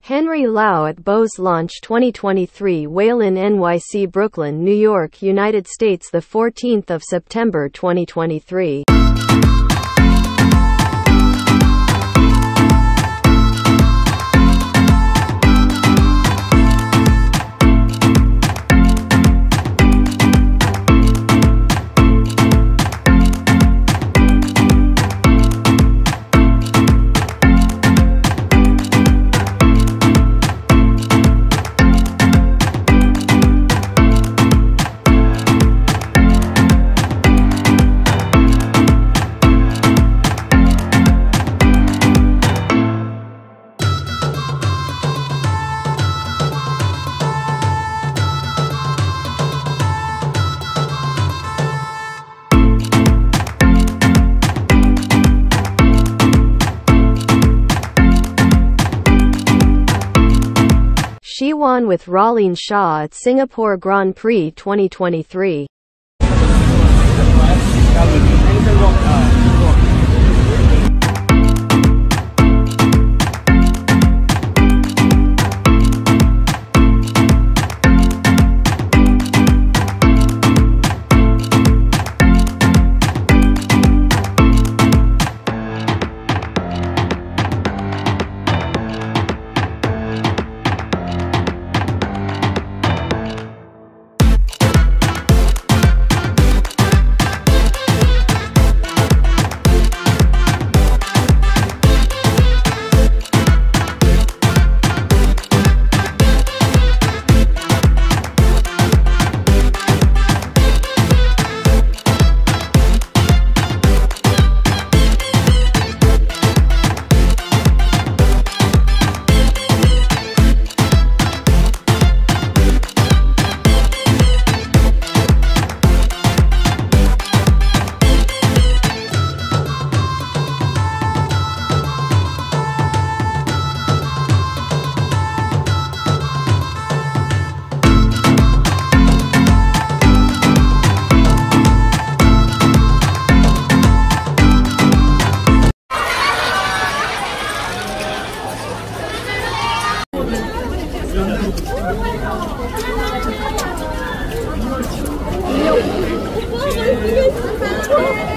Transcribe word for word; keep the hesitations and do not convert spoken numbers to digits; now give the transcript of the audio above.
Henry Lau at Bose Launch twenty twenty-three Whalen N Y C Brooklyn, New York, United States the fourteenth of September twenty twenty-three. Siwon with Rolene Shaw at Singapore Grand Prix twenty twenty-three. 오빠 왜 이렇게